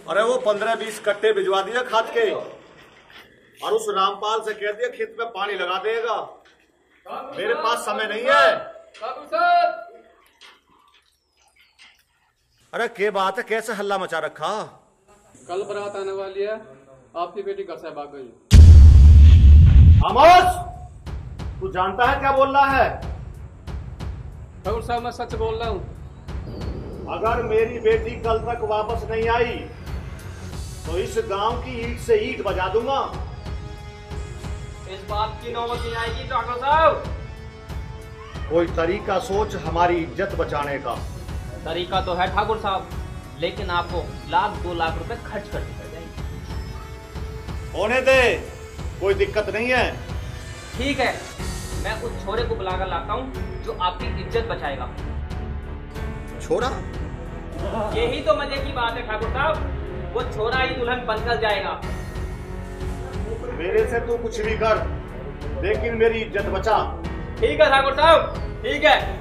अरे वो 15-20 कट्टे भिजवा दिया खाद के, और उस रामपाल से कह दिया खेत में पानी लगा देगा। मेरे पास समय नहीं है। अरे क्या बात है, कैसे हल्ला मचा रखा? कल बारात आने वाली है, आपकी बेटी घर से भाग गई। आमोस, तू जानता है क्या बोल रहा है? ठाकुर साहब मैं सच बोल रहा हूँ। अगर मेरी बेटी कल तक वापस नहीं आई तो इस गांव की ईंट से ईंट बजा दूंगा। इस बात की नौबत नहीं आएगी ठाकुर साहब। कोई तरीका सोच हमारी इज्जत बचाने का। तरीका तो है ठाकुर साहब, लेकिन आपको 1-2 लाख रुपए खर्च करने पड़ जाएंगे। होने दे, कोई दिक्कत नहीं है। ठीक है, मैं उस छोरे को बुलाकर लाता हूँ जो आपकी इज्जत बचाएगा। छोरा? यही तो मजे की बात है ठाकुर साहब, वो छोरा ही दुल्हन बनकर जाएगा। मेरे से तू कुछ भी कर, लेकिन मेरी इज्जत बचा। ठीक है ठाकुर साहब, ठीक है।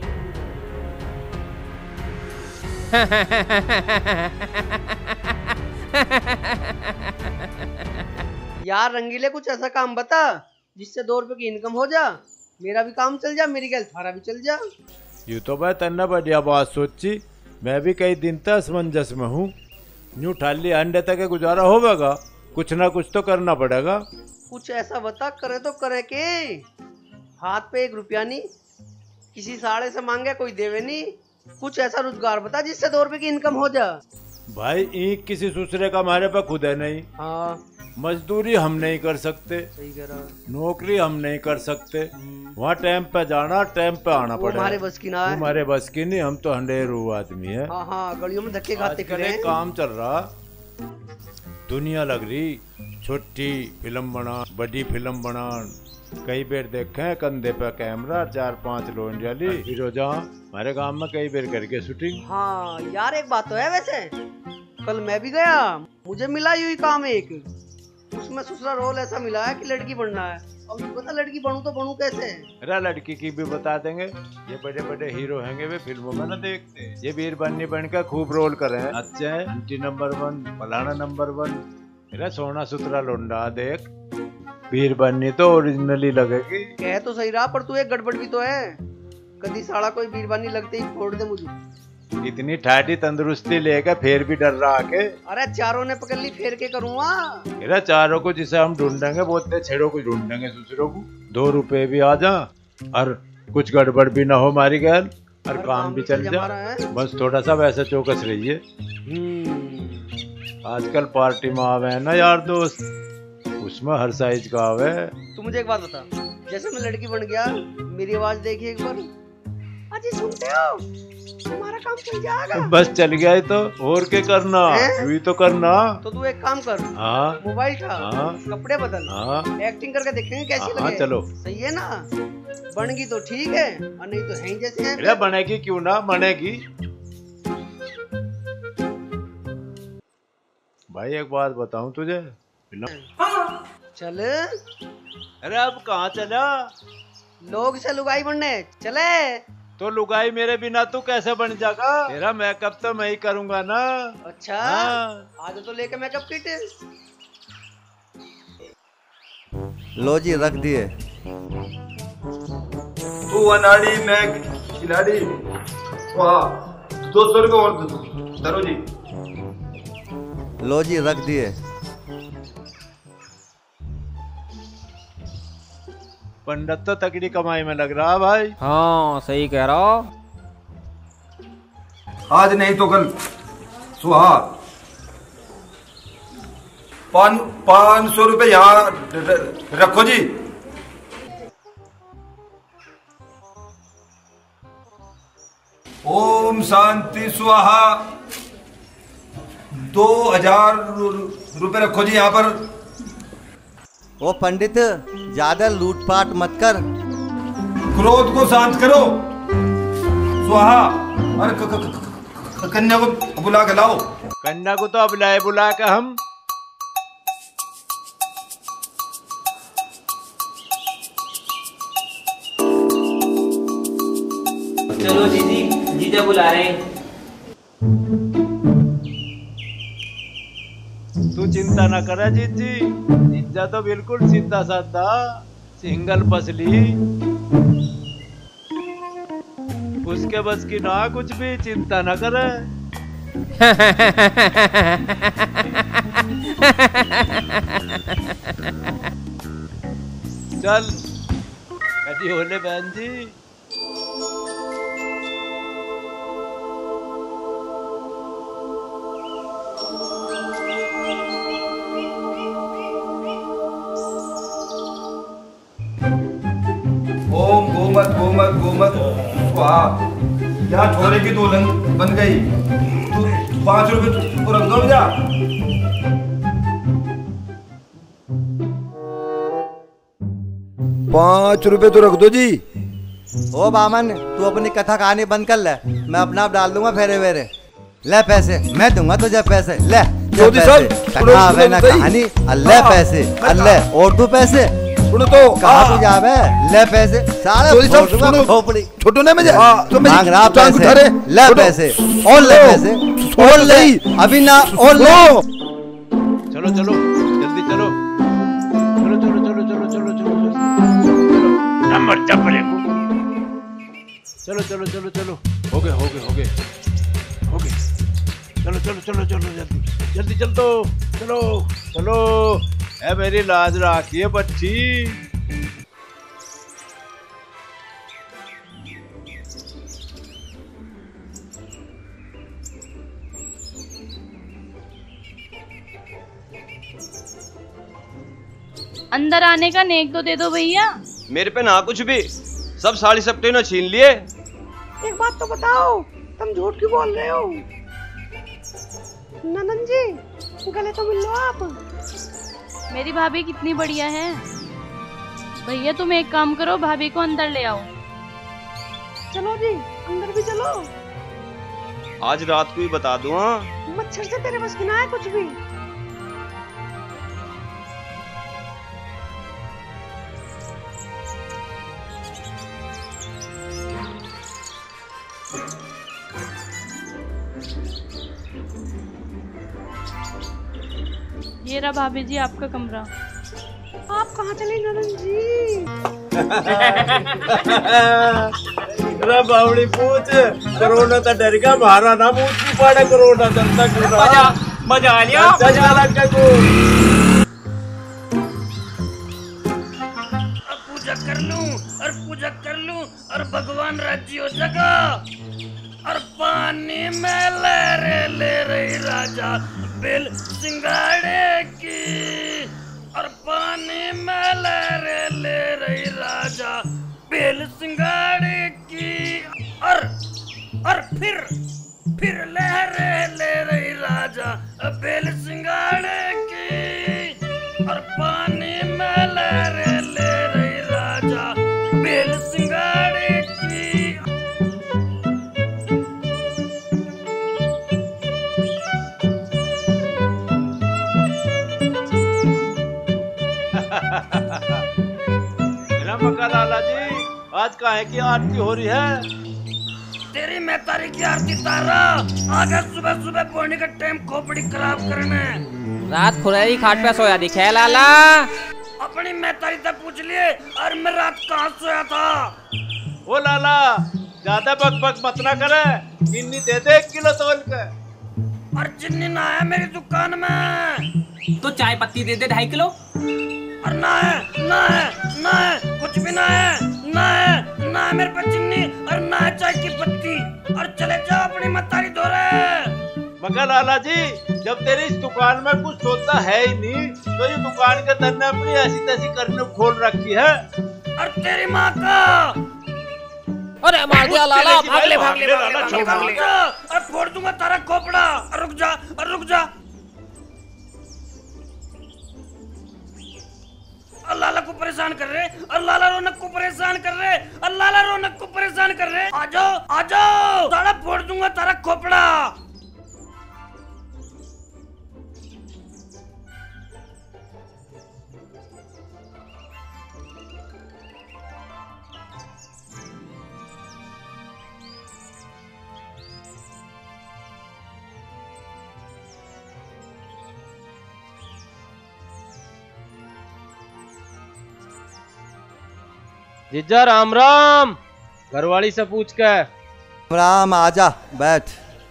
यार रंगीले, कुछ ऐसा काम बता जिससे 2 रुपए की इनकम हो जा, मेरा भी काम चल जा, मेरी गैल थारा भी चल जा। यूँ तो मैं तन्ना बढ़िया बात सोची, मैं भी कई दिन तक असमंजस में हूँ। यूँ ठाली अंडे तक गुजारा होगा, कुछ ना कुछ तो करना पड़ेगा। कुछ ऐसा बता, करे तो करे के हाथ पे 1 रुपया नहीं, किसी साड़े से मांगे कोई देवे नहीं। कुछ ऐसा रोजगार बता जिससे 2 रुपए की इनकम हो जा। भाई ईंट किसी दूसरे का हमारे पे खुद है नहीं। हाँ, मजदूरी हम नहीं कर सकते, सही कह रहा, नौकरी हम नहीं कर सकते, वहाँ टाइम पे जाना टाइम पे आना पड़ेगा। हमारे बस की ना है। हमारे बस की नहीं, हम तो हंडेरू आदमी है। हाँ हाँ, गलियों में धक्के खाते आजकल खड़े एक हैं। काम चल रहा, दुनिया लग रही छोटी फिल्म बना, बड़ी फिल्म बना। कई बार देखे कंधे पे कैमरा, 4-5 लोग जाली हीरो। जहाँ हमारे गांव में कई बार करके शूटिंग। हाँ यार, एक बात तो है वैसे, कल मैं भी गया, मुझे मिला यही काम एक, उसमें दूसरा रोल ऐसा मिला है कि लड़की बनना है। अब ये बता, लड़की बनूं तो बनूं कैसे? अरे लड़की की भी बता देंगे, ये बड़े बड़े हीरो हैंगे वे फिल्मों में ना देखते, ये वीर बन्नी बन का खूब रोल करे हैं। अच्छे है, आंटी नंबर 1, फलाना नंबर 1। मेरा सोना सुथरा लोंडा देख, वीर बन्नी तो ओरिजिनली लगेगी। कह तो सही रहा, पर तू एक गड़बड़ भी तो है, कभी साला कोई बीरबानी लगते ही फोड़ दे मुझे। इतनी ठाठी तंदुरुस्ती लेकर फिर भी डर रहा के। अरे चारों ने पकड़ ली, फेर के करूँगा। मेरा चारों को जिसे हम ढूंढेंगे वो इतने छेड़ों को ढूंढेंगे दूसरों को। 2 रुपए भी आ जा और कुछ गड़बड़ भी ना हो हमारी गैल, और काम भी चल जा। बस थोड़ा सा वैसे चौकस रहिए। आजकल पार्टी में आवे है ना यार दोस्त, उसमें हर साइज का आवे। तू मुझे एक बात बता, जैसे मैं लड़की बन गया, मेरी आवाज देखिए एक बार। अजी सुनते हो, तुम्हारा काम चल जाएगा। बस चल गया है तो और क्या करना, यही तो करना। तो तू एक काम कर, हाँ, मोबाइल उठा, हाँ, कपड़े बदल, हाँ, एक्टिंग करके देखेंगे कैसी हाँ, लगे। चलो सही है ना? बनेगी तो ठीक है, और नहीं तो हैं जैसे हैं। अरे बनेगी क्यों ना बनेगी। भाई एक बात बताऊं तुझे, चल। अरे अब कहाँ चला? लोग से लुगाई बनने चले। तो लुगाई मेरे बिना तू कैसे बन जाएगा? तेरा मेकअप तो मैं ही करूंगा ना। अच्छा, हाँ। आज तो लेके मेकअप किट। लो जी, रख दिए। तू अनाड़ी मैं खिलाड़ी। वाह, 200 रुपये और धरो जी। लो जी, रख दिए। पंडित तो तगड़ी कमाई में लग रहा भाई। हाँ सही कह रहा हो। आज नहीं तो कल सुहा। 500 रुपये यहाँ रखो जी। ओम शांति स्वाहा। 2000 रुपये रखो जी यहाँ पर। ओ पंडित, ज्यादा लूटपाट मत कर। क्रोध को शांत करो। स्वाहा। अरे कन्या को बुला के लाओ। कन्या को तो बुला के हम। चलो दीदी, जीजा बुला रहे हैं। तू चिंता ना करे जीजी, जीजा तो बिल्कुल सीधा साधा सिंगल पसली, उसके बस की ना कुछ भी, चिंता ना करे। चल कटी होले बहन जी। ओम गोमत गोमत गोमत स्वाहा। क्या छोरे की दुल्हन बन गई। तू 5 रुपए तो रख दो जा। ₹5 तो रख दो जी। ओ बामन, तू अपनी कथा कहानी बंद कर ले, मैं अपना आप डाल दूंगा फेरे वेरे। ले पैसे, मैं दूंगा तुझे पैसे, ले जोधी साहब, कथा है ना कहानी, ले पैसे, ले और तू पैसे सुनो तो कहाँ तू जावे, ले पैसे सारे जोधी साहब, फोड़ दूंगा सुनो। खोपड़ी। छोटू ने मुझे तो मांग रहा टांग उठा रहे। पैसे, ले छोटू, पैसे और ले पैसे और ले, अभी ना और ले। चलो चलो जल्दी चलो, चलो चलो चलो चलो चलो चलो नंबर चपले को, चलो चलो चलो चलो, हो गए हो गए हो गए हो गए, चलो चलो चलो चलो जल्दी जल्दी चलो चलो चलो। है मेरी लाज राखिए बच्ची। अंदर आने का नेक तो दे दो भैया। मेरे पे ना कुछ भी, सब साड़ी सपटे ने छीन लिए। एक बात तो बताओ, तुम झूठ क्यों बोल रहे हो? नंदन जी, गले तो मिल लो आप। मेरी भाभी कितनी बढ़िया है। भैया तुम एक काम करो, भाभी को अंदर ले आओ। चलो जी, अंदर भी चलो। आज रात को ही बता दूं। हाँ मच्छर से तेरे बस की ना है कुछ भी। ये रहा भाभी जी आपका कमरा। आप कहाँ चले नंदन जी? बावड़ी पूछ, कोरोना तो डर गया, मारा ना पूछ भी पड़ा, कोरोना चलता क्यों ना। मजा आ लिया। पूजा कर लूं और भगवान राज्य हो जगा। और पानी में लहरे ले रही राजा बिल सिंगाड़े की। और पानी में लहरे ले रही राजा बिल सिंगाड़े की। और फिर लहरे ले रही राजा बिल सिंगाड़े की। और पानी में लहरे ले रही राजा बिल सिंगाड़े की। मक्का लाला जी, आज काहे की आरती हो रही है? तेरी महतारी की आरती तारा। आगे सुबह सुबह पौने का टाइम खोपड़ी खराब करने। रात खुलेरी खाट पे सोया दिखे लाला। अपनी महतारी से पूछ लिए और मैं रात कहाँ सोया था। ओ लाला, ज्यादा बक बक मत ना करे, चीनी दे दे 1 किलो तोल के। और चीनी ना है मेरी दुकान में। तो चाय पत्ती दे दे 2.5 किलो। और ना है कुछ भी ना है मेरे पे चीनी और ना है चाय की पत्ती। और चले जाओ अपनी महतारी धोरे। मगर लाला जी, जब तेरी इस दुकान में कुछ होता है ही नहीं, तो ये दुकान के अंदर ने अपनी ऐसी तैसी करने खोल रखी है। और तेरी माँ का। अरे मार दिया लाला, भाग ले। और फोड़ दूंगा तारा खोपड़ा। रुक जा। और लाला को परेशान कर रहे, और लाला रौनक को परेशान कर रहे, और लाला रौनक को परेशान कर रहे। आ जाओ तारा फोड़ दूंगा तारा खोपड़ा। जीजा राम राम। घरवाली से पूछ के। राम आजा बैठ।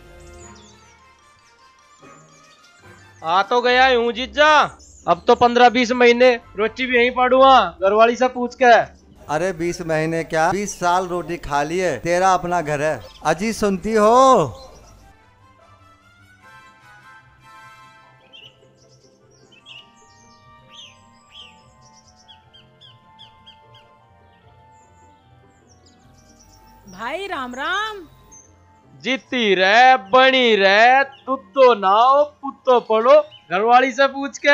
आ तो गया हूँ जीजा, अब तो 15-20 महीने रोटी भी यहीं पड़ूंगा घरवाली से पूछ के। अरे 20 महीने क्या, 20 साल रोटी खा लिए, तेरा अपना घर है। अजी सुनती हो? भाई राम राम। जीती रहे बनी रहे, तुत्तो नाओ पुत्तो पढ़ो घरवाली से पूछ के।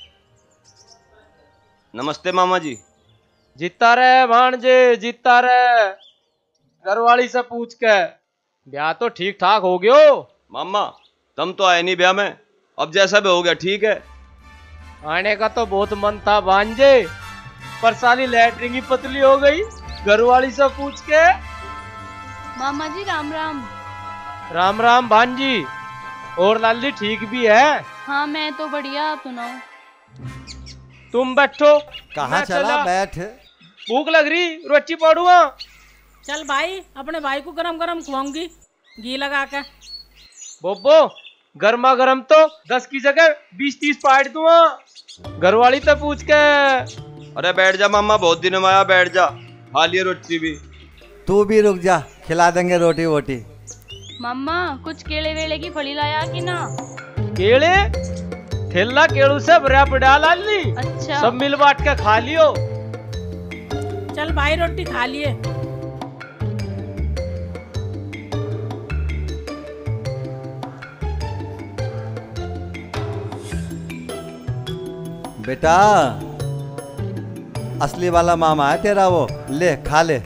नमस्ते मामा जी। जीता रहे भाणजे, जीता रहे घरवाली से पूछ के। ब्याह तो ठीक ठाक हो गयो मामा, तुम तो आए नहीं ब्याह में, अब जैसा भी हो गया ठीक है। आने का तो बहुत मन था भांजे, पर साली लैटरिन की पतली हो गई घरवाली से पूछ के। मामा जी राम राम। राम राम भांजी। और लाली ठीक भी है? हाँ मैं तो बढ़िया, आप सुनाओ। तुम बैठो। कहाँ चला? बैठ। भूख लग रही, रोटी पड़ूंगा। चल भाई, अपने भाई को गरम गरम खुआऊंगी घी लगा के। बोबो गर्मा गर्म तो 10 की जगह 20-30 पाट दूंगा घरवाली से पूछ के। अरे बैठ जा मामा, बहुत दिन में आया, बैठ जा, खा लिए रोटी भी। तू भी रुक जा, खिला देंगे रोटी वोटी। मम्मा कुछ केले वेले की फली लाया कि ना? केले थेला केड़ू से भरा पड़ा लाली। अच्छा। सब मिल बांट के खा लियो। चल भाई रोटी खा लिए। बेटा असली वाला मामा है तेरा वो, ले खा ले।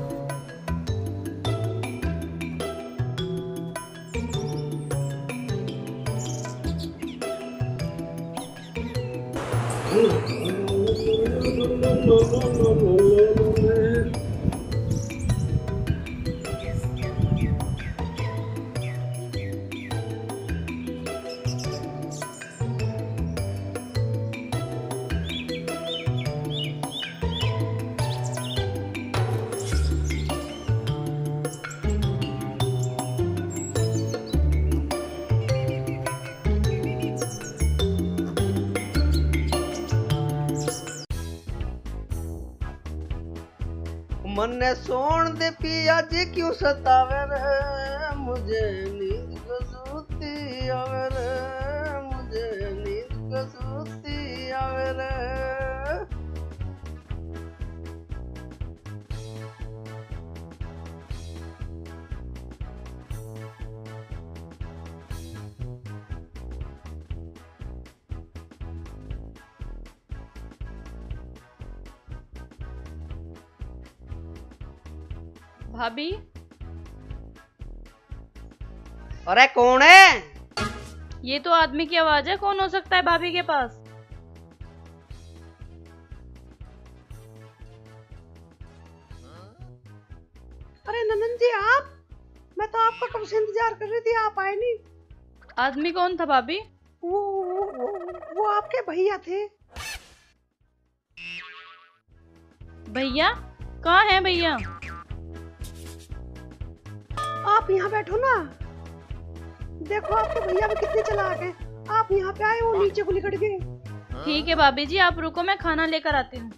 मन सोन दे पिया जी क्यों सतावे रे, मुझे नींद कसूती आवे रे, मुझे नींद कसूती आवे रे। भाभी। अरे कौन है? ये तो आदमी की आवाज है, कौन हो सकता है भाभी के पास? अरे ननन जी आप, मैं तो आपका कब से इंतजार कर रही थी, आप आए नहीं। आदमी कौन था भाभी? वो आपके भैया थे। भैया? कहाँ है भैया? आप यहाँ बैठो ना, देखो आपके भैया भी कितने चालाक हैं। आप यहाँ पे आए, वो नीचे को लिकट गए। ठीक है भाभी जी, आप रुको, मैं खाना लेकर आती हूँ।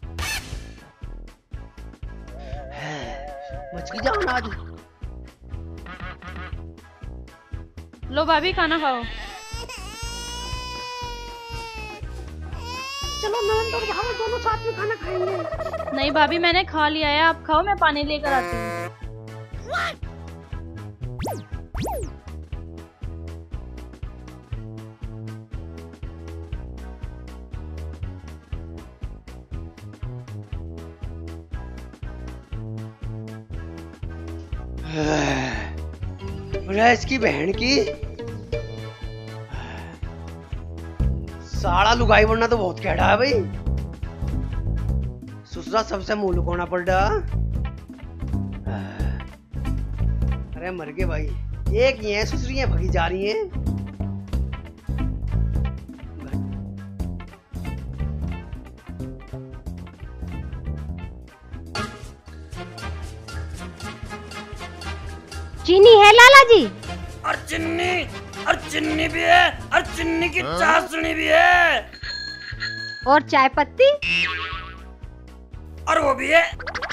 बच गई जान आज। लो भाभी खाना खाओ। चलो ननद और भाभी दोनों साथ में खाना खाएंगे। नहीं भाभी मैंने खा लिया है, आप खाओ, मैं पानी लेकर आती हूँ। इसकी बहन की साड़ा लुगाई बनना तो बहुत कहड़ा है भाई। ससुरा सबसे मुंह लुकाना पड़ रहा। अरे मर गए भाई, एक ही है, ससुरियां भगी जा रही हैं। चीनी है लाला जी? और चिन्नी भी है, और चिन्नी की चाशनी भी है। और चाय पत्ती? और वो भी है।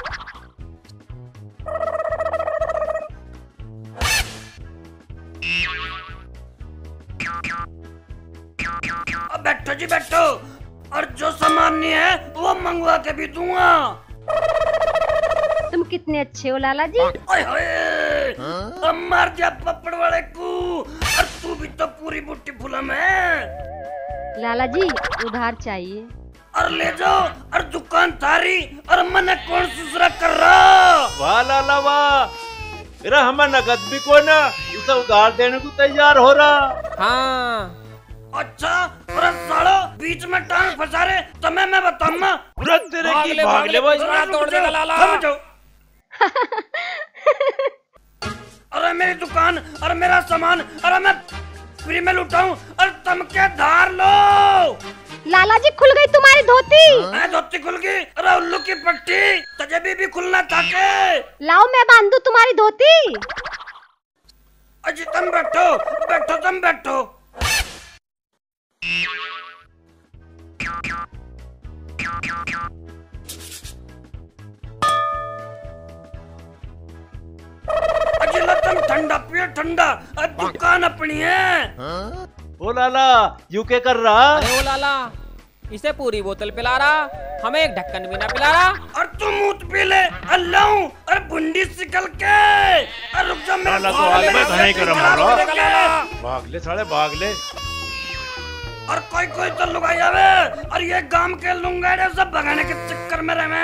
अब बैठो जी बैठो, और जो सामान नहीं है वो मंगवा के भी दूंगा। तुम कितने अच्छे हो लाला जी। ओए होए, अब मार दिया पपड़ वाले को। और तू भी तो पूरी बुट्टी फुलम है। लाला जी उधार चाहिए। और ले जाओ, और दुकान थारी, और मने कौन सुसरा कर रहा। वाह लाला वाह, मेरा हमें नगद भी को ना, इसे उधार देने को तैयार हो रहा। हाँ अच्छा, और सालो बीच में टांग फंसा रहे, तुम्हें मैं बताऊंगा। तेरे की भागले भाई, तोड़ देगा लाला। अरे मेरी दुकान और मेरा सामान, अरे मैं फ्री में लुटाऊं, और तुम क्या धार लो। लाला जी खुल गई तुम्हारी धोती। धोती खुल गई, अरे उल्लू की पट्टी तजबी भी खुलना था के। लाओ मैं बांधू तुम्हारी धोती। अजी तुम बैठो बैठो, तुम बैठो। अजी लो तुम ठंडा पियो ठंडा, अब दुकान अपनी है। ओ लाला यू क्या कर रहा? अरे ओ लाला, इसे पूरी बोतल पिला रहा, हमें एक ढक्कन भी ना पिला रहा। और तुम मूत पी ले, अल्लाह और बुंडी सिकल के। और रुक जा मेरे लाला तो आगे में घने करम रहा। भागले साले भागले। और कोई तो लुगाई आवे, और ये गांव के लुंगाड़े सब भगाने के चक्कर में रहे।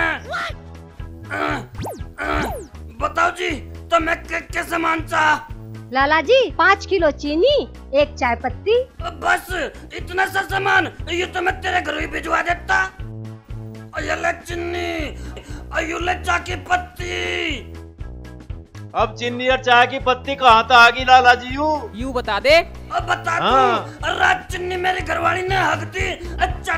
बताओ जी तो मैं क्या सामान चाह? लाला जी 5 किलो चीनी, 1 चाय पत्ती। बस इतना सा सामान, ये तो मैं तेरे घर ही भिजवा देता। ये ले चीनी, ये ले चाय की पत्ती। अब चीनी और चाय की पत्ती कहाँ तक आ गई लाला जी? यू बता दे। अब बता दूं, रात चीनी मेरी घरवाली ने हक दी। अच्छा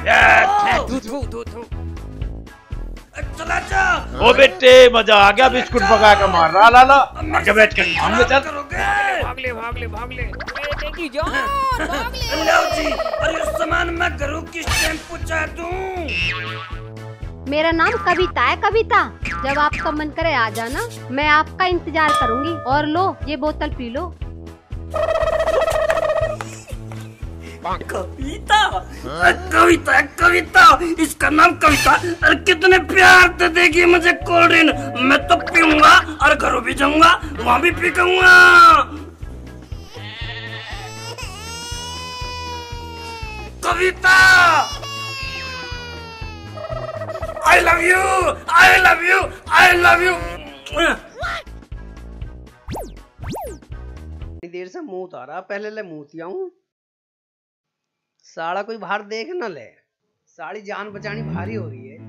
चला जा। ओ बेटे मजा आ गया, बिस्कुट पका के मार रहा लाला। आगे बैठ कर सामने चल। भागले बेटे की जान। लो जी, और ये सामान मैं घरों की शैम्पू चाह दूं। मेरा नाम कविता है, कविता। जब आपका मन करे आ जाना, मैं आपका इंतजार करूंगी। और लो ये बोतल पी लो। कविता कविता कविता, इसका नाम कविता। और कितने प्यार से देगी मुझे कोल्ड ड्रिंक। मैं तो पीऊंगा और घरों भी जाऊंगा, वहाँ भी पीऊंगा। कविता I love you, I love you, I love you। देर से मुंह आ रहा, पहले ले मुंह आऊं। साड़ा कोई बाहर देख न ले, साड़ी जान बचानी भारी हो रही है।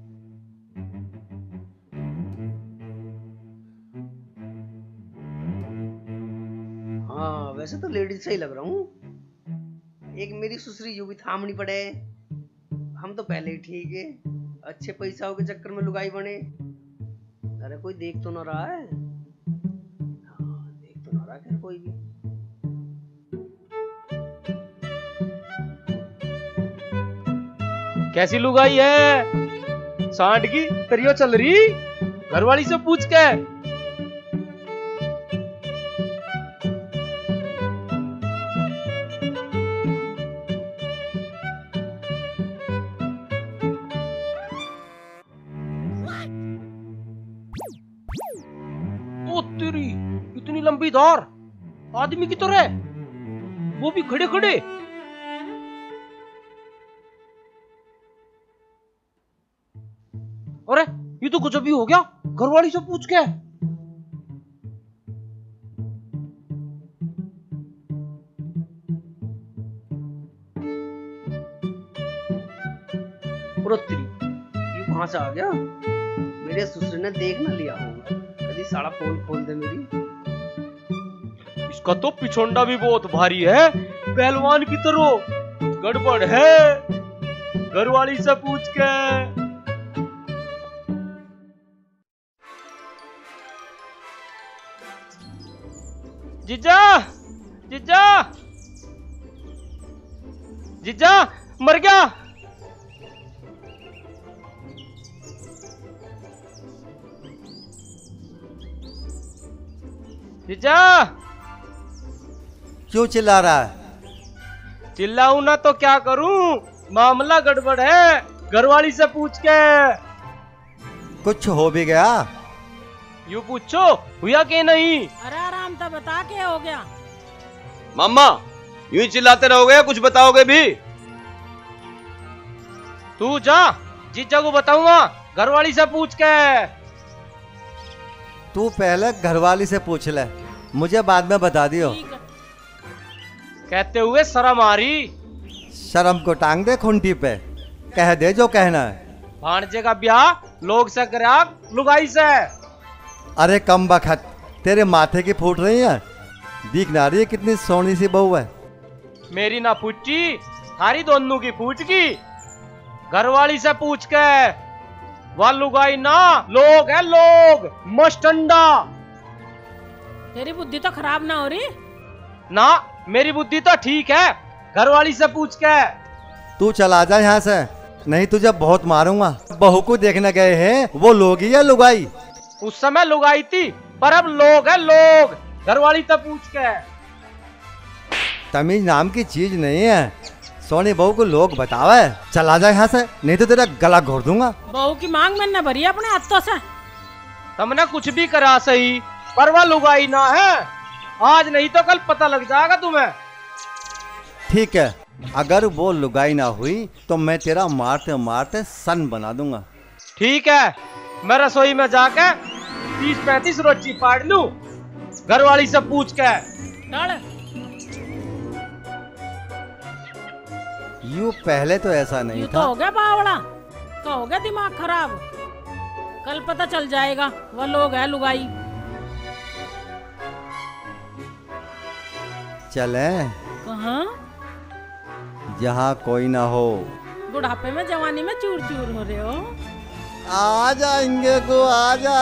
हाँ वैसे तो लेडीज से ही लग रहा हूँ। एक मेरी सुसरी यूं भी थामनी पड़े। हम तो पहले ही ठीक है, अच्छे पैसाओं के चक्कर में लुगाई बने। अरे कोई देख तो ना रहा है? हाँ, देख तो ना रहा है कोई भी। कैसी लुगाई है? सांड की तरियो चल रही, घरवाली से पूछ के। ओ तेरी, इतनी लंबी धार, आदमी की तरह, वो भी खड़े खड़े। अरे ये तो कुछ भी हो गया, घरवाली से पूछ के। ये कहां से आ गया? मेरे ससुर ने देख न लिया होगा, कभी साड़ा पोल खोल दे मेरी। इसका तो पिछोंडा भी बहुत भारी है, पहलवान की तरह। कुछ गड़बड़ है, घरवाली से पूछ के। जीजा जीजा जीजा मर गया। जीजा क्यों चिल्ला रहा है? चिल्लाऊं ना तो क्या करूं, मामला गड़बड़ है, घरवाली से पूछ के। कुछ हो भी गया? यूं पूछो हुआ कि नहीं। अरे आराम से बता के हो गया। मामा यूं ही चिल्लाते रहोगे, कुछ बताओगे भी? तू जा, जीजा को बताऊंगा, घरवाली से पूछ के। तू पहले घरवाली से पूछ ले, मुझे बाद में बता दियो। कहते हुए शर्म आ रही। शर्म को टांग दे खूंटी पे, कह दे जो कहना है। भांजे का ब्याह लोग से करा लुगाई से। अरे कम बखत, तेरे माथे की फूट रही है, दिख ना रही है कितनी सोनी सी बहू है। मेरी ना फूटी, थारी दोनों की फूट की। घरवाली से पूछ के, वह लुगाई ना लोग है लोग, मस्टंडा। तेरी बुद्धि तो खराब ना हो रही? ना मेरी बुद्धि तो ठीक है, घरवाली से पूछ के। तू चला जा यहाँ से, नहीं तुझे बहुत मारूंगा। बहू को देखने गए हैं, वो लोग ही या लुगाई? उस समय लुगाई थी, पर अब लोग है लोग, घरवाली से पूछ के। तमीज नाम की चीज नहीं है, सोनी बहू को लोग बतावे। चला जा यहाँ से, नहीं तो तेरा गला घोट दूंगा। बहू की मांग मैंने भरी है अपने हाथों से। तुमने कुछ भी करा सही, पर वह लुगाई ना है। आज नहीं तो कल पता लग जाएगा तुम्हें। ठीक है, अगर वो लुगाई ना हुई तो मैं तेरा मारते मारते सन बना दूंगा। ठीक है, मैं रसोई में जाके 30-35 रोटी पाड़ लूं, घरवाली से पूछ के। यूं पहले तो ऐसा नहीं यूं था। तो हो गया बावड़ा, तो हो गया दिमाग खराब। कल पता चल जाएगा वो लोग है लुगाई। चले कहाँ? जहाँ कोई ना हो। बुढ़ापे में जवानी में चूर चूर हो रहे हो। आ जाएंगे को आजा।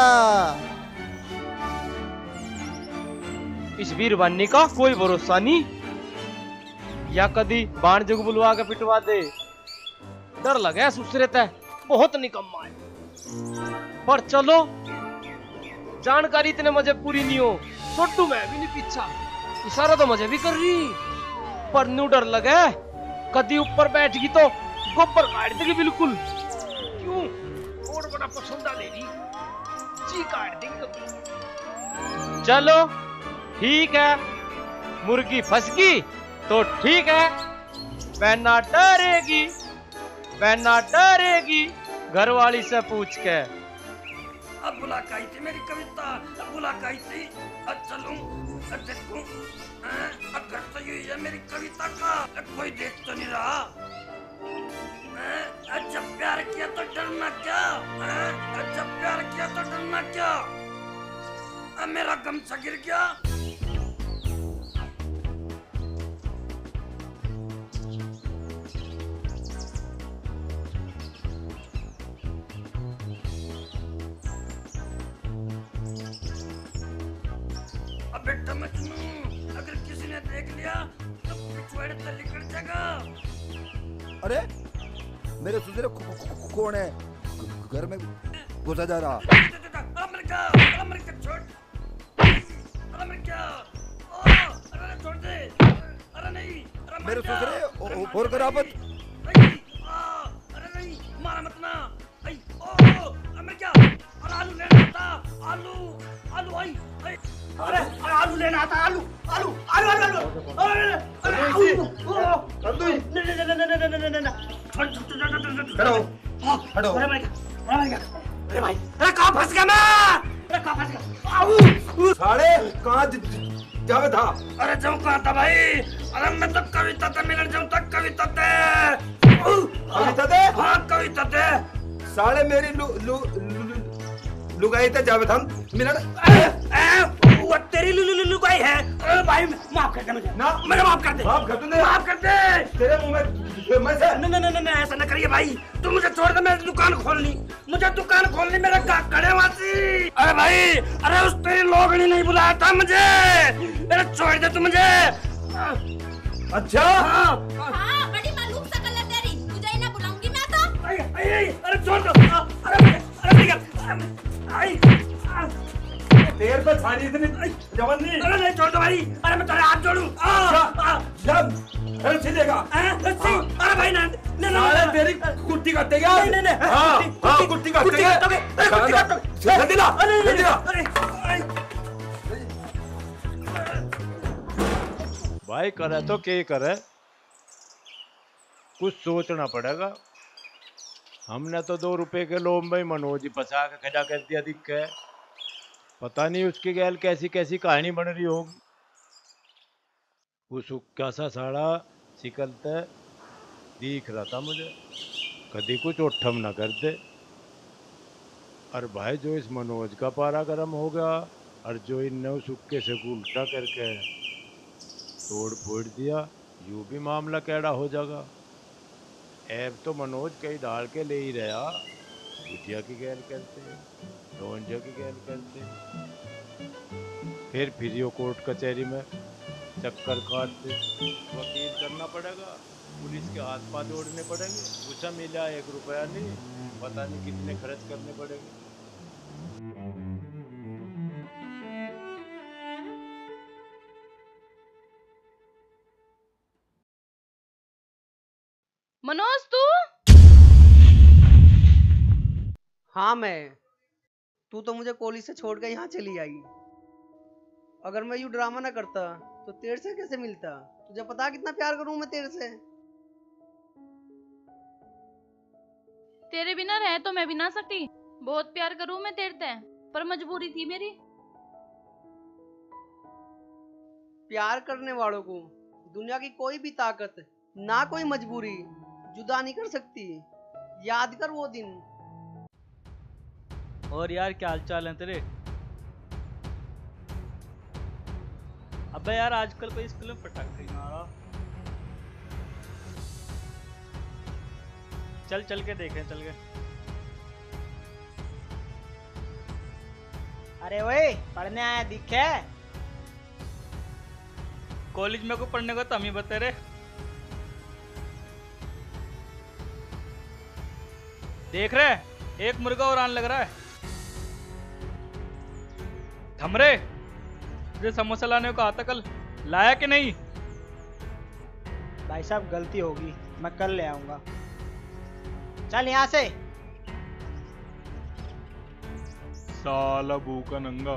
इस वीर बनने का कोई भरोसा नहीं, या कदी बाण जुग बुलवा के पिटवा दे। डर लगे सुसरे तय, बहुत निकम्मा है। पर चलो, जानकारी इतने मुझे पूरी नहीं हो, छोटू मैं भी नहीं पीछा। इशारा तो मुझे भी कर रही, पर न्यू डर लगे, कदी ऊपर बैठ गई तो गोबर काट देगी बिल्कुल। क्यों और बड़ा पसंद ले रही, जी काट देगी कभी। चलो ठीक है, मुर्गी फंस गई तो ठीक है, वैना डरेगी, वैना डरेगी, घरवाली से पूछ के। अब बुलाकाई थी मेरी कविता, अब बुलाकाई थी। अब चलूं, अब देखूं, अगर तो ये है मेरी कविता का, कोई देख तो नहीं रहा। जब प्यार किया तो डरना क्या, जब प्यार किया तो डरना क्या। अब मेरा गमछा गिर गया। बेटा मजनू, अगर किसी ने देख लिया तो पिछवाड़े से निकल जाएगा। अरे मेरे सुसरे कौन है? घर में घुसा जा रहा। अमर का छोड़, अमर क्या? अरे छोड़ दे, अरे नहीं, मेरे सुसरे और करापत। अरे नहीं, मारा मत ना। अमर क्या? अरे आलू लेना था, आलू, आलू आई। अरे आलू लेना था, आलू आलू आलू आलू अरे हटो हटो। अरे भाई, अरे कहाँ फंस गया मैं? अरे कहाँ फंस गया? साले कहाँ जावे था? अरे जाऊँ कहाँ था भाई? अरे मैं तो कविता थे, मिलन जाऊँ तक कविता थे। कविता थे? हाँ कविता थे। साले मेरी लुगाई थे जावे था मिलन। वो तेरी लुगाई है। अरे भाई माफ कर दे मुझे। ना मुझे माफ कर दे। माफ कर दे। माफ कर दे। तेरे मुंह में नहीं ऐसा ना करिए भाई, तू मुझे छोड़ दे, मेरी दुकान खोलनी, मुझे दुकान खोलनी, मेरा कड़े वासी। अरे भाई, अरे उस तेरी लोगनी नहीं बुलाया था मुझे, मेरा छोड़ दे तू मुझे। अच्छा हाँ, बड़ी मालूम शकल है तेरी, तुझे ही ना बुलाऊंगी मैं तो। अरे छोड़ दो, अरे भैया, देर पे थाली इतनी जवन नहीं। अरे नहीं छोड़ दो भाई, अरे मैं तेरे हाथ जोड़ूं। जब सीधेगा अरे भाई ना तेरी कुर्ती काटेगा। नहीं हाँ कुर्ती काटेगा। भाई करे तो क्या करे, कुछ सोचना पड़ेगा। हमने तो 2 रुपए के लोभ में मनोज ही फंसा के खड़ा कर दिया। दिख है, पता नहीं उसकी गैल कैसी कैसी कहानी बन रही होगी। वो सुक्का सा साड़ा सिकलते दिख रहा था मुझे, कभी कुछ उठम ना कर दे। और भाई जो इस मनोज का पारा गर्म हो गया, और जो इन सुक्के से उल्टा करके तोड़ फोड़ दिया, यूं भी मामला कैड़ा हो जाएगा। ऐब तो मनोज कहीं डाल के ले ही रहा, बुटिया की गैल करते, डोंजा की गैल करते, फिर यो कोर्ट कचहरी में चक्कर काटते, वकील करना पड़ेगा, पुलिस के हाथ पांव जोड़ने पड़ेंगे। उसे मिला 1 रुपया नहीं, पता नहीं कितने खर्च करने पड़ेंगे। मनोज तू? हाँ मैं। तू तो मुझे कॉलेज से छोड़ के यहाँ चली आई। अगर मैं यूँ ड्रामा ना करता तो तेरे से कैसे मिलता? तुझे पता कितना प्यार करूँ मैं तेरे से। तेरे बिना रह तो मैं भी ना सकती। बहुत प्यार करूँ मैं तेरे से, पर मजबूरी थी मेरी। प्यार करने वालों को दुनिया की कोई भी ताकत, ना कोई मजबूरी जुदा नहीं कर सकती। याद कर वो दिन। और यार क्या हालचाल है तेरे? अबे यार आजकल कोई स्कूल में पटाखे नहीं मारा। चल के देखें, चल के। अरे ओए, पढ़ने आया दिखे? कॉलेज में को पढ़ने को तो हम ही बता रहे। देख रहे, एक मुर्गा और आने लग रहा है। थमरे, तुझे समोसा लाने को आता कल, लाया कि नहीं? भाई साहब गलती होगी, मैं कल ले आऊंगा। चल यहाँ से। साला भूखा नंगा।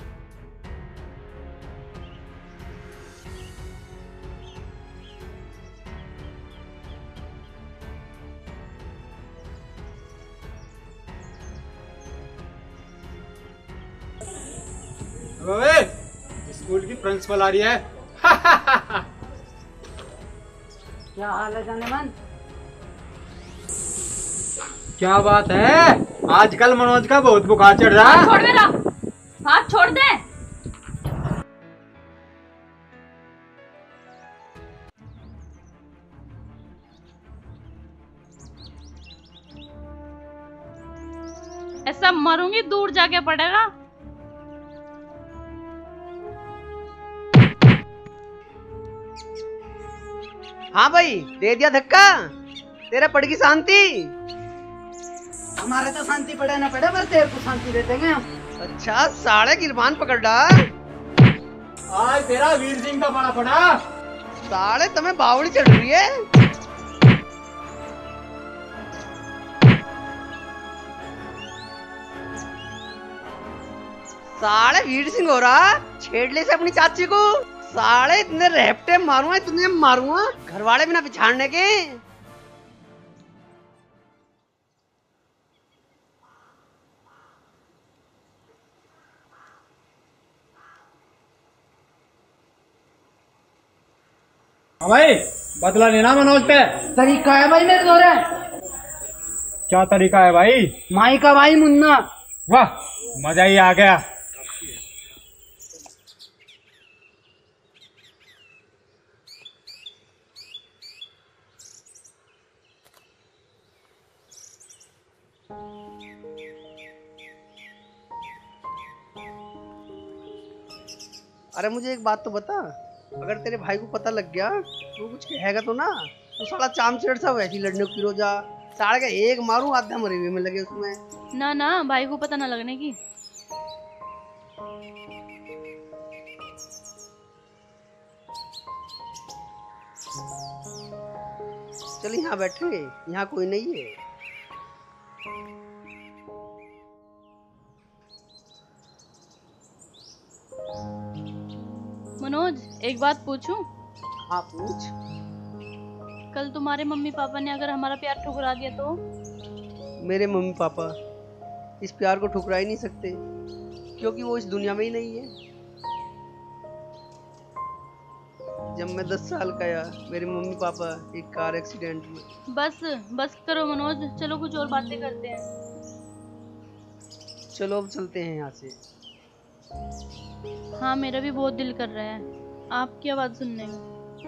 स्कूल की प्रिंसिपल आ रही है। क्या हाल है जाने मन? क्या बात है, आजकल मनोज का बहुत बुखार चढ़ रहा है। छोड़ मेरा हाथ, छोड़ दे। ऐसा मरूंगी, दूर जाके पड़ेगा। हाँ भाई, दे दिया धक्का। तेरा पड़ गई शांति। हमारे तो शांति पड़े ना पड़े, पर तेरे को शांति दे देंगे हम। अच्छा, साढ़े गिरबान पकड़ डाल। आज तेरा वीर सिंह का बड़ा पड़ा। साढ़े तुम्हें बावड़ी चढ़ रही है। साढ़े वीर सिंह हो रहा, छेड़ ले से अपनी चाची को। साढ़े इतने रेपटे मारूंगा, इतने मारूंगा, घर वाले बिना पिछाड़ने के। भाई बदला लेना मनोज पे। तरीका है भाई मेरे दौरे। क्या तरीका है भाई? माई का भाई मुन्ना। वाह, मजा ही आ गया। अरे मुझे एक बात तो बता, अगर तेरे भाई को पता लग गया तो कुछ कहेगा तो ना? तू साला चामचेड़ सा वैसी लड़ने को फिरोजा, साले का एक मारूं आधा मरे हुए में लगे उसमें। ना ना, भाई को पता ना लगने की। चल यहाँ बैठे, यहाँ कोई नहीं है। मनोज, एक बात पूछूं? हाँ पूछ। कल तुम्हारे मम्मी पापा ने अगर हमारा प्यार ठुकरा दिया तो? मेरे मम्मी पापा इस प्यार को ठुकरा ही नहीं सकते, क्योंकि वो इस दुनिया में ही नहीं है। जब मैं 10 साल का आया, मेरे मम्मी पापा एक कार एक्सीडेंट में। बस करो मनोज, चलो कुछ और बातें करते हैं। चलो अब चलते हैं यहाँ से। हाँ, मेरा भी बहुत दिल कर रहा है आपकी आवाज सुनने में।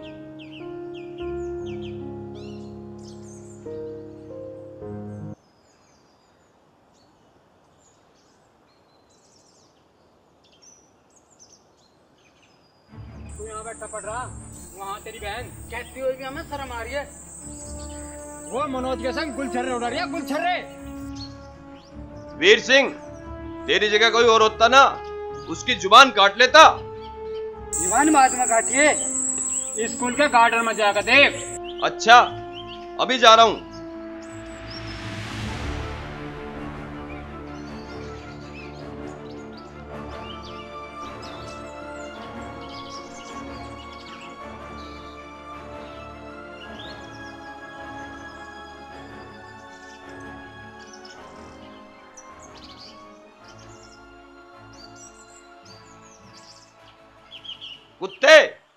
तू यहाँ बैठा पड़ रहा, वहाँ तेरी बहन कहती होगी हमें शर्म आ रही है। वो मनोज के संग गुलछर्रे उड़ा रही है, गुलछर्रे। वीर सिंह, तेरी जगह कोई और होता ना, उसकी जुबान काट लेता। जुबान बाद में काटिए, स्कूल के गार्डन में जाकर देख। अच्छा, अभी जा रहा हूँ। कुत्ते,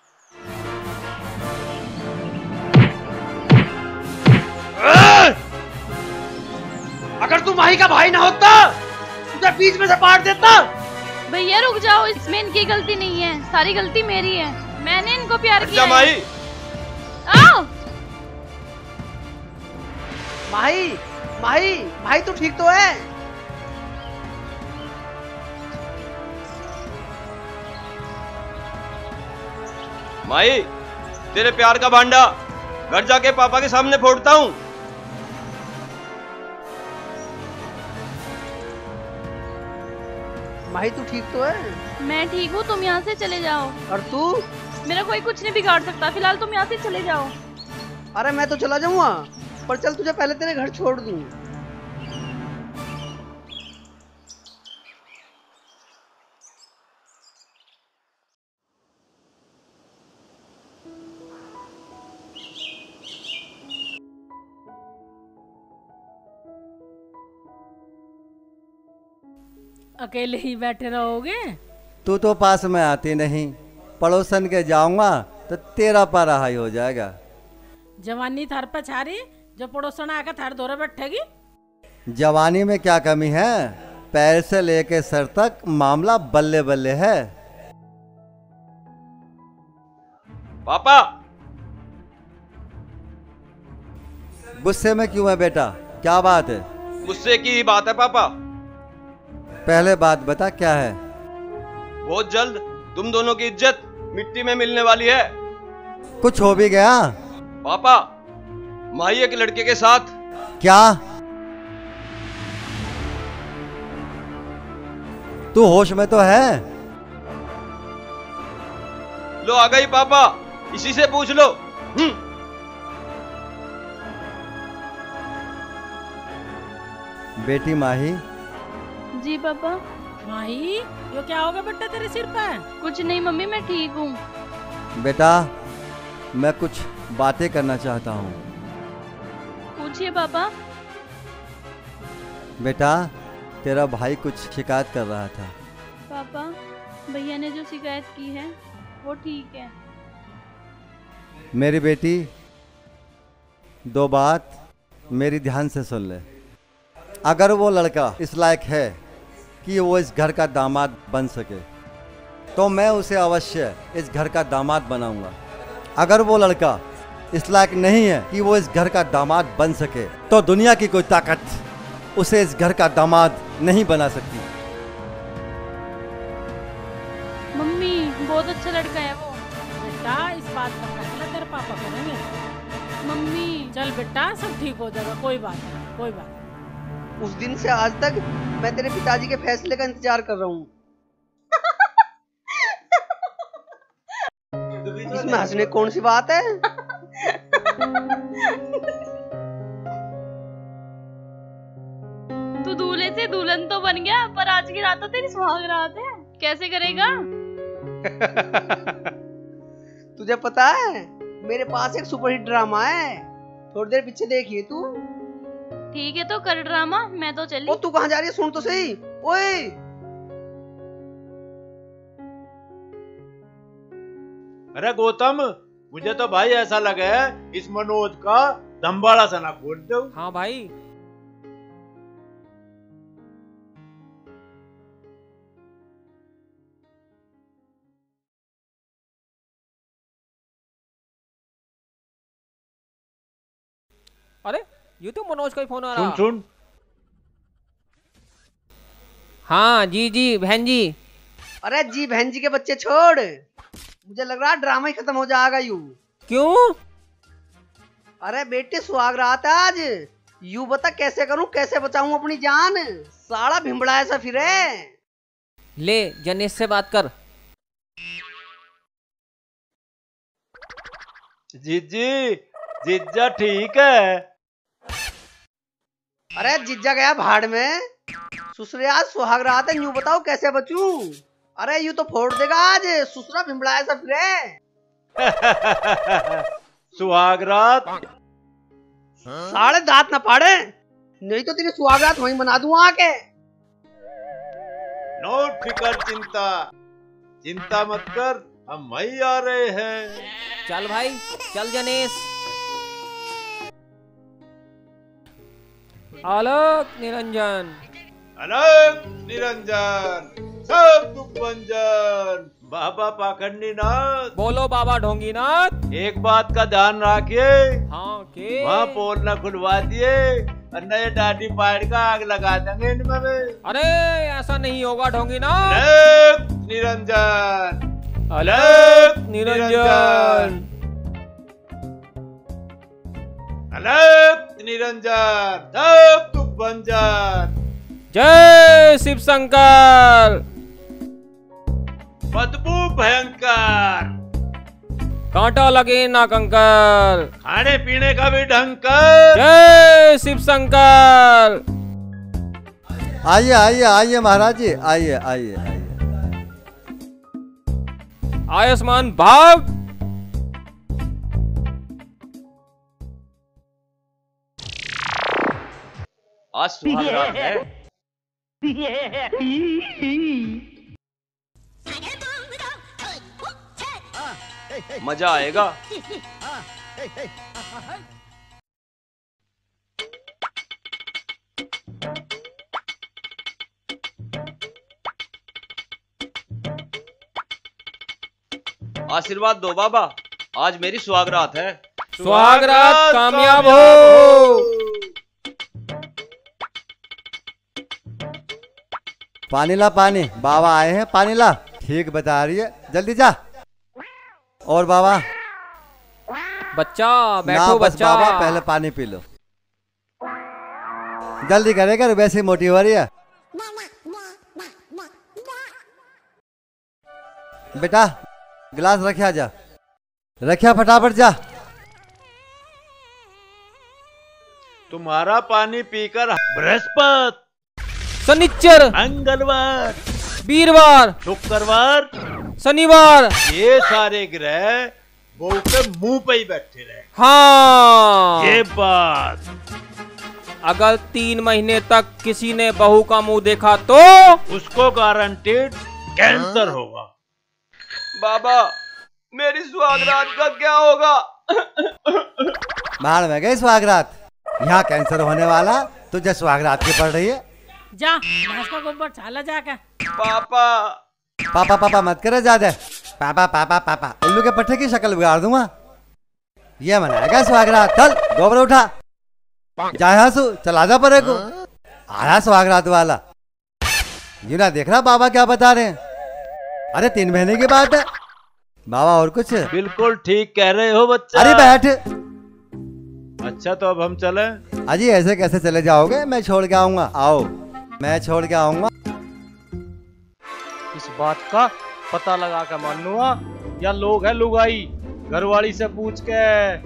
अगर तू माही का भाई ना होता, तुझे बीच में से पाड़ देता। भैया रुक जाओ, इसमें इनकी गलती नहीं है, सारी गलती मेरी है। मैंने इनको प्यार किया है। माही। आओ। माही, माही, भाई तू ठीक तो है? माही, तेरे प्यार का भांडा घर जाके पापा के सामने फोड़ता हूँ। माही तू ठीक तो है? मैं ठीक हूँ, तुम यहाँ से चले जाओ। और तू? मेरा कोई कुछ नहीं बिगाड़ सकता, फिलहाल तुम यहाँ से चले जाओ। अरे मैं तो चला जाऊंगा, पर चल तुझे पहले तेरे घर छोड़ दूं। अकेले ही बैठे रहोगे? तू तो पास में आती नहीं, पड़ोसन के जाऊंगा तो तेरा पराहाई हो जाएगा। जवानी थार पे छारी, जो पड़ोसन आकर थार दौरे बैठेगी। जवानी में क्या कमी है? पैर से लेके सर तक मामला बल्ले बल्ले है। पापा, गुस्से में क्यों है बेटा? क्या बात है? गुस्से की ही बात है पापा। पहले बात बता, क्या है? बहुत जल्द तुम दोनों की इज्जत मिट्टी में मिलने वाली है। कुछ हो भी गया? पापा, माही एक लड़के के साथ। क्या? तू होश में तो है? लो आ गई पापा, इसी से पूछ लो। बेटी माही। जी पापा। माही, यो क्या होगा बेटा तेरे सिर पर? कुछ नहीं मम्मी, मैं ठीक हूँ। बेटा, मैं कुछ बातें करना चाहता हूँ। पूछिए पापा। बेटा, तेरा भाई कुछ शिकायत कर रहा था। पापा, भैया ने जो शिकायत की है वो ठीक है। मेरी बेटी, दो बात मेरी ध्यान से सुन ले। अगर वो लड़का इस लायक है कि वो इस घर का दामाद बन सके, तो मैं उसे अवश्य इस घर का दामाद बनाऊंगा। अगर वो लड़का इस लायक नहीं है कि वो इस घर का दामाद बन सके, तो दुनिया की कोई ताकत उसे इस घर का दामाद नहीं बना सकती। मम्मी बहुत अच्छा लड़का है वो। बेटा इस बात का फैसला तेरे पापा करेंगे। मम्मी चल बेटा सब ठीक हो जाएगा, कोई बात नहीं, कोई बात नहीं। उस दिन से आज तक मैं तेरे पिताजी के फैसले का इंतजार कर रहा हूँ। इसमें हंसने कौन सी बात है? तू दूल्हे से दुल्हन तो बन गया, पर आज की रात तो तेरी सुहाग रात है। कैसे करेगा? तुझे पता है मेरे पास एक सुपरहिट ड्रामा है, थोड़ी देर पीछे देखिए तू। ठीक है तो कर ड्रामा, मैं तो चली। ओ तू कहाँ जा रही है? सुन तो सही। ओए अरे गौतम, मुझे तो भाई ऐसा लगा है इस मनोज का दम्बाड़ा सा ना खोल दो। हाँ भाई। अरे ये तो मनोज का ही फोन आ रहा। सुन सुन। हाँ जी जी बहन जी। अरे जी बहन जी के बच्चे छोड़, मुझे लग रहा ड्रामा ही खत्म हो जाएगा यूं। क्यों? अरे बेटे सुहाग रात है आज, यूं बता कैसे करूं, कैसे बचाऊं अपनी जान? साला भिमड़ा ऐसा फिरे। ले जनेश से बात कर। जीजी जीजा ठीक है। अरे जीजा गया भाड़ में, ससुरे आज सुहाग रात है, यूं बताओ कैसे बचूं? अरे यूं तो फोड़ देगा आज, ससुरा भिमड़ा ऐसा फिरे। सुहाग रात साले दांत ना फाड़े, नहीं तो तेरी सुहाग रात वहीं बना दूं आके। नो फिकर चिंता, चिंता मत कर, हम वहीं आ रहे हैं। चल भाई चल जनेश। आलोक निरंजन, अलग निरंजन, सब दुख भंजन, बाबा पाखंडीनाथ। बोलो बाबा ढोंगीनाथ। एक बात का ध्यान रखिए। हाँ के? वहाँ पोल न खुलवा दिए और नए दाढ़ी पाड़ का आग लगा देंगे इनमें भी। अरे ऐसा नहीं होगा ढोंगीनाथ। अलग निरंजन, अलग निरंजन, अलग निरंजन, सब दुख भंजन। जय शिव शंकर। बदबू भयंकर, कांटा लगे ना कंकर, खाने पीने का भी ढंग कर। जय शिव शंकर। आइए आइए आइए महाराज जी, आइए आइए आइए। आयुष्मान भाग। आज सुहाग रात है। मजा आएगा। आशीर्वाद दो बाबा, आज मेरी सुहाग रात है। सुहाग रात कामयाब हो। पानी ला पानी, बाबा आए हैं, पानी ला। ठीक बता रही है, जल्दी जा। और बाबा बच्चा बैठो ना, बस बच्चा। बाबा पहले पानी पी लो, जल्दी करेगा, वैसे ही मोटी हो रही है। बेटा गिलास रखिया जा, रखिया फटाफट जा। तुम्हारा पानी पीकर बृहस्पति, शनिचर, मंगलवार, वीरवार, शुक्रवार, शनिवार, ये सारे ग्रह बहू के मुंह पे ही बैठे रहे। हाँ ये बात, अगर 3 महीने तक किसी ने बहू का मुंह देखा तो उसको गारंटीड कैंसर होगा। बाबा मेरी सुहाग रात का क्या होगा? बाहर में गई सुहागरात, यहाँ कैंसर होने वाला, तुझे सुहागरात की पड़ रही है। जा भैंस का गोबर छाला जाकर। पापा पापा पापा मत करे ज्यादा, पापा पापा पापा, उल्लू के पट्टे की शक्ल बिगाड़ दूंगा। ये मनाएगा सुहागरात, चल गोबर उठा, जाए हंसू, चला जा परे को। आया सुहागरात वाला। ये ना देख रहा बाबा क्या बता रहे हैं। अरे 3 महीने की बात है बाबा, और कुछ? बिल्कुल ठीक कह रहे हो बच्चा। अरे बैठ। अच्छा तो अब हम चले? अजी ऐसे कैसे चले जाओगे, मैं छोड़ के आऊंगा। आओ मैं छोड़ के आऊंगा। इस बात का पता लगा के मानूंगा या लोग है लुगाई, घरवाली से पूछ के।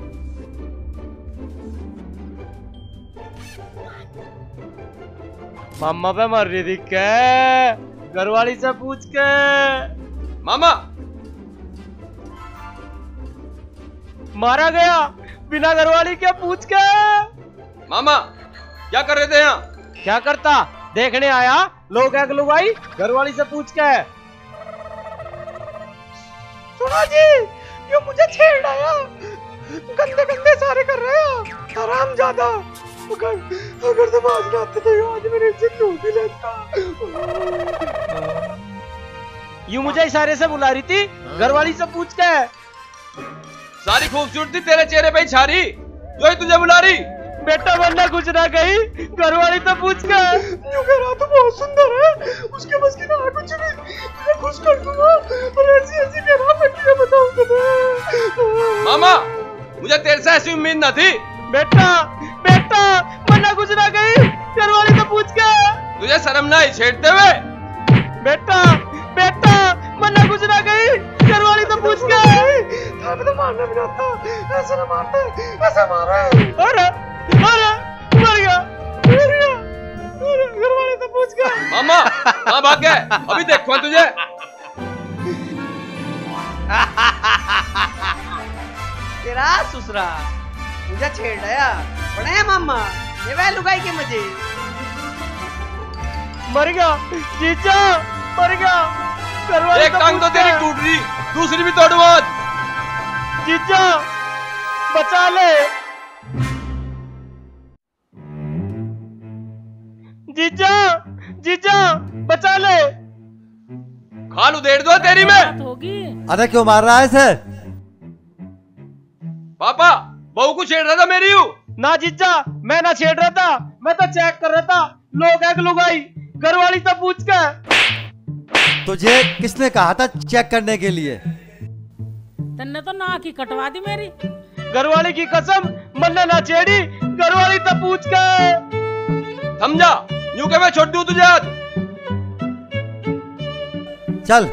मामा पे मर रही थी क्या, घरवाली से पूछ के। मामा मारा गया बिना घरवाली के पूछ के। मामा क्या कर रहे थे यहाँ? क्या करता, देखने आया लोग है लुगाई, घरवाली से पूछ के। सुनो जी, ये मुझे छेड़ आया, गंदे गंदे सारे कर रहे हो, हराम ज्यादा। अगर तुम आज ना आते तो आज मेरे इज्जत लूट ही लेता। यूं मुझे इशारे से बुला रही थी, घरवाली से पूछ के। सारी खूबसूरती तेरे चेहरे पे ही छा रही, जो ही तुझे बुला रही। बेटा वरना कुछ ना गई, घरवाली तो पूछ के। यूं कह रहा तो बहुत सुंदर है, उसके बस की ना कुछ नहीं, तुझे खुश कर दूंगा। और ऐसी ऐसी कह रहा मैं तुझे बताऊं तुम्हें। मामा मुझे तेरे से ऐसी उम्मीद न थी। बेटा बेटा वरना कुछ ना गई, घरवाली तो पूछ के। तुझे शर्म ना आई छेड़ते हुए? बेटा बेटा वरना कुछ ना गई, घरवाली तो पूछ के। थाने तो मारना भी आता, ऐसे ना मारते, ऐसे मारे। अरे अरे मर गया, मर गया। घरवाली तो पूछ के। मामा कहाँ भाग गए, अभी देखो तुझे। तेरा ससुरा मुझे छेड़ आया, बड़े मामा ये वह लुगाई के मजे। मर गया जीजा, मर गया। घरवाली एक टांग तो तेरी टूट रही, दूसरी भी तोड़ आज। जीजा बचा ले, जीजा जीजा बचा ले। खाल उधेड़ दो तेरी में। अरे क्यों मार रहा है सर? पापा बहू को छेड़ रहा था मेरी। ना जीजा मैं ना छेड़ रहा था, मैं तो चेक कर रहा था लोग है लुगाई, घरवाली तो पूछ के। तुझे किसने कहा था चेक करने के लिए? तन्ने तो नाक ही कटवा दी मेरी। घरवाली की कसम मन्ने ना छेड़ी, घरवाली तो पूछ के। समझा, यूं के मैं छोड़ दूं तुझे आज। चल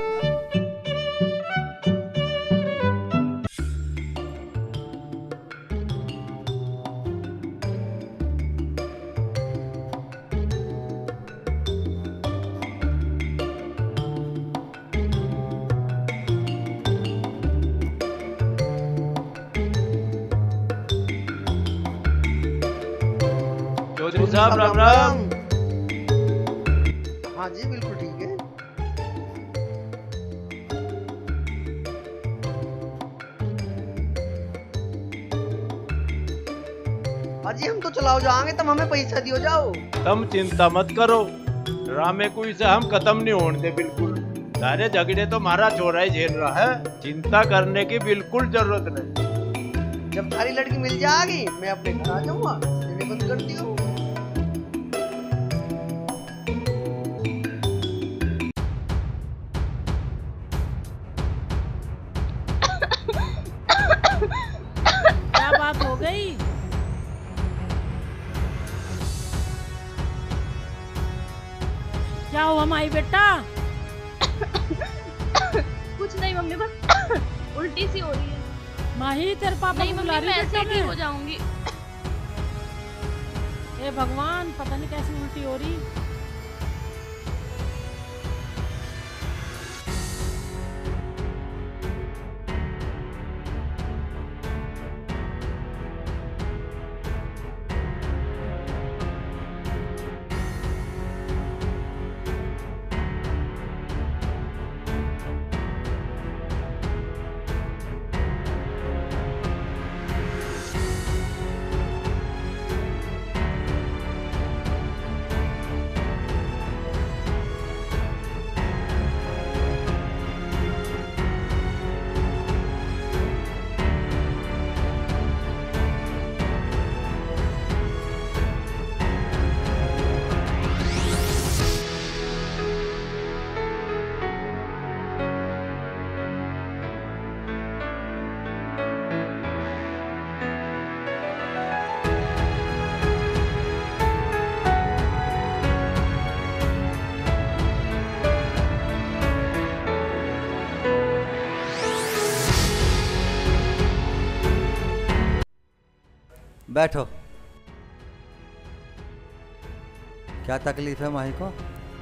चौधरी साहब राम राम। हाँ जी बिल्कुल ठीक है। हाजी हम तो चलाओ जाएंगे, तुम हमें पैसा दियो जाओ। तुम चिंता मत करो, ड्रामे कोई से हम खत्म नहीं होने दे बिल्कुल। सारे झगड़े तो हमारा छोरा ही झेल रहा है, चिंता करने की बिल्कुल जरूरत नहीं। जब सारी लड़की मिल जाएगी मैं अपने घर आ जाऊंगा, बंद कर दियो। क्या बात हो गई? क्या हुआ माई बेटा? कुछ नहीं मम्मी, बस उल्टी सी हो रही है। माही तेरे पापा नहीं बुला मम्मी, रही मैं है ऐसे बेटा ही मैं। हो जाऊंगी। हे भगवान, पता नहीं कैसी उल्टी हो रही। बैठो। क्या तकलीफ है माही को?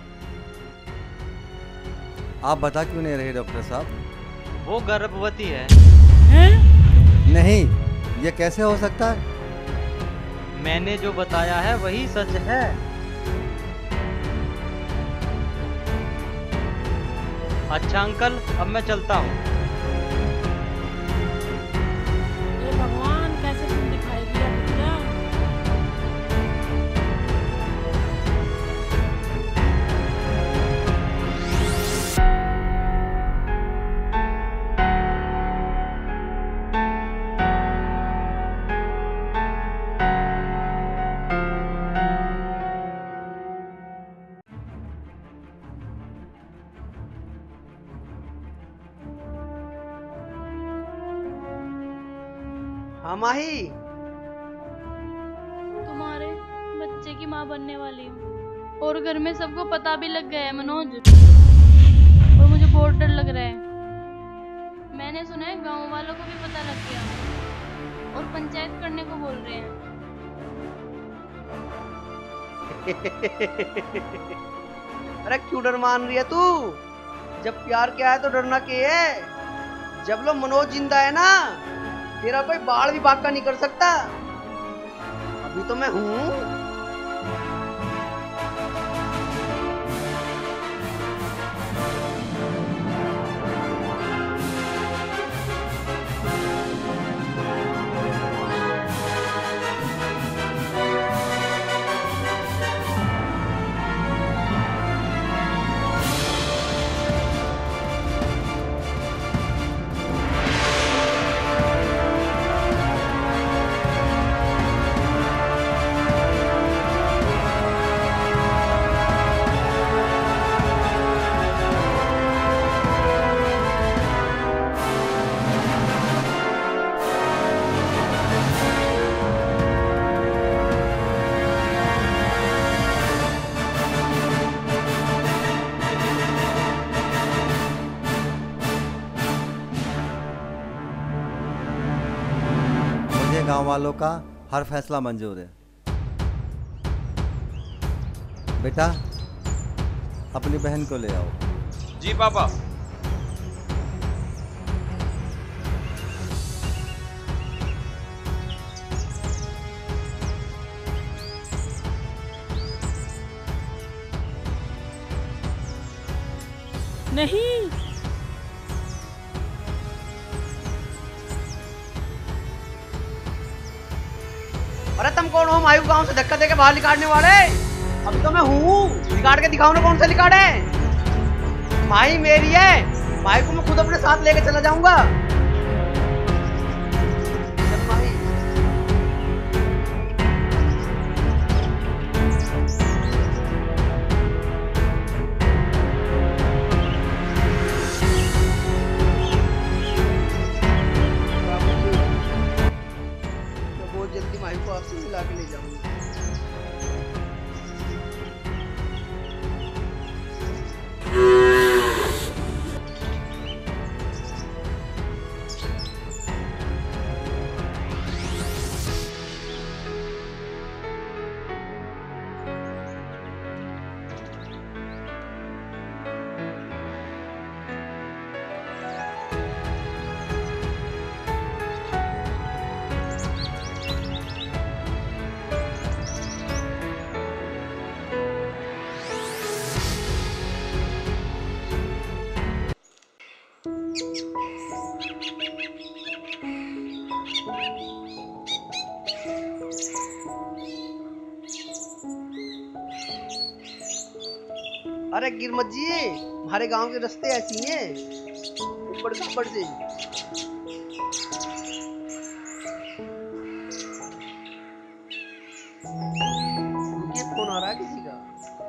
आप बता क्यों नहीं रहे डॉक्टर साहब? वो गर्भवती है। नहीं, ये कैसे हो सकता है? मैंने जो बताया है वही सच है। अच्छा अंकल, अब मैं चलता हूँ। हे भगवान, कैसे तुम दिखाएगी अब क्या? हाँ माही, तुम्हारे बच्चे की माँ बनने वाली हूँ और घर में सबको पता भी लग गया है मनोज, और मुझे बहुत डर लग रहा है। मैंने सुना है गांव वालों को भी पता लग गया और पंचायत करने को बोल रहे हैं। अरे क्यों डर मान रही है तू? जब प्यार किया है तो डरना क्या है? जब लो मनोज जिंदा है ना, तेरा कोई बाल भी बाका नहीं कर सकता। अभी तो मैं हूँ। गांव वालों का हर फैसला मंजूर है। बेटा, अपनी बहन को ले आओ। जी पापा। नहीं, अरे तुम कौन हो? मायू गांव से धक्का देके बाहर निकालने वाले? अभी तो मैं हूँ। निकाल के दिखाओ ना, कौन सा निकाल है? माई मेरी है, माई को मैं खुद अपने साथ लेके चला जाऊंगा। बहुत जल्दी माई को आपसे मिला के ले जाऊंगा। अरे गिरमत जी, हमारे गांव के रास्ते ऐसी हैं, ऊपर ऊपर से। ये फोन आ रहा है किसी का।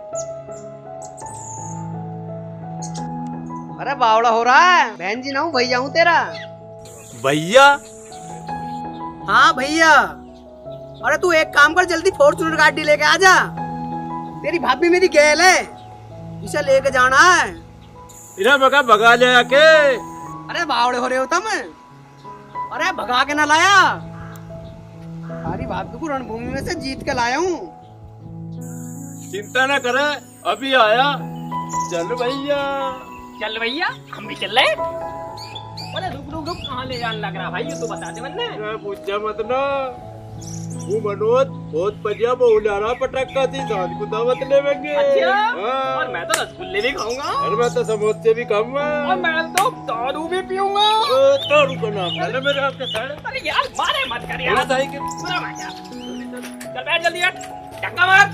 अरे बावड़ा हो रहा है। बहन जी ना हूँ, भैया हूँ तेरा। भैया? हाँ भैया। अरे तू एक काम कर, जल्दी फॉर्च्यूनर गाड़ी लेके आ जा। तेरी भाभी मेरी गैल है, इसे लेके जाना है। इन्हें भगा ले आके। अरे बावड़े हो रहे हो तुम? अरे भगा के ना लाया, हमारी भाभी को रणभूमि में से जीत के लाया हूँ। चिंता न करे, अभी आया। चल भैया। चल भैया, हम भी चल रहे। अरे रुक कहाँ ले जाने लग रहा भाई, ये तो बता दे वरना। पूछा मत ना, वो मनोज बहुत बढ़िया बहुलारा पटाखा थी, शादी को दावत लेंगे। अच्छा? और मैं तो रसगुल्ले भी खाऊंगा। और मैं तो समोसे भी खाऊंगा। और मैं तो दारू भी पीऊंगा। दारू का नाम है मेरे आपके साथ। अरे यार मारे मत कर यार। पूरा मजा। चल बैठ जल्दी बैठ। धक्का मार।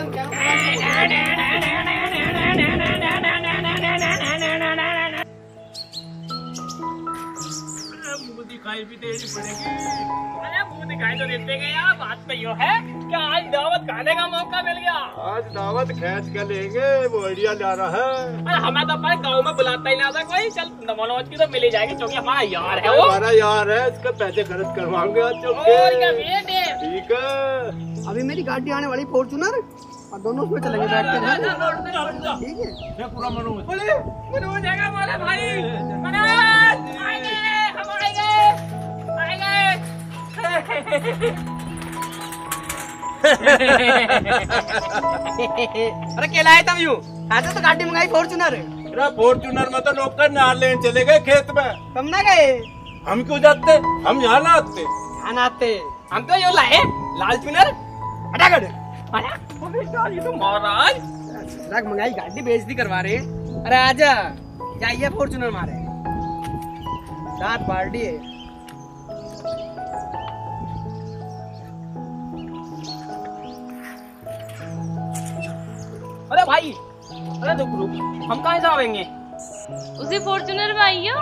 दिखाई भी देनी पड़ेगी। अरे मुँह दिखाई तो देते गए यार, बात तो यो है कि आज दावत खाने का मौका मिल गया। आज दावत खींच के लेंगे, वो आइडिया ला रहा है। अरे हमें तो अपने गाँव में बुलाता ही ना था कोई। चल मनोज की तो मिल ही जाएगी क्योंकि हमारा यार है वो। हमारा यार है, इसका पैसे खर्च करवाएंगे आज। और क्या बेटे? ठीक है। अभी मेरी गाड़ी आने वाली फॉर्च्यूनर, और दोनों उसमें चलेंगे बैठ के। ठीक है पूरा मनोज। मनोज आएगा बोले भाई। मनोज आएंगे, हम आएंगे। अरे केला है तब यूं ऐसे तो गाड़ी मंगाई फॉर्च्यूनर। फॉर्च्यूनर में तो नौकर नार लेने चले गए खेत में। तुम ना गए? हम क्यों जाते, हम यहाँ ना आते। हम तो यो लाए लाल चुनर। हटागढ़ ये तो महाराज रख मंगाई गाड़ी बेइज्जती करवा रहे। अरे आजा जाइए फॉर्च्यूनर मारे, दांत पार्टी है। अरे भाई, अरे रुक हम कहाँ से आवेंगे? उसी फॉर्च्यूनर में आइयो।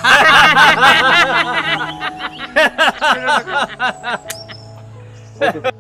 हैं?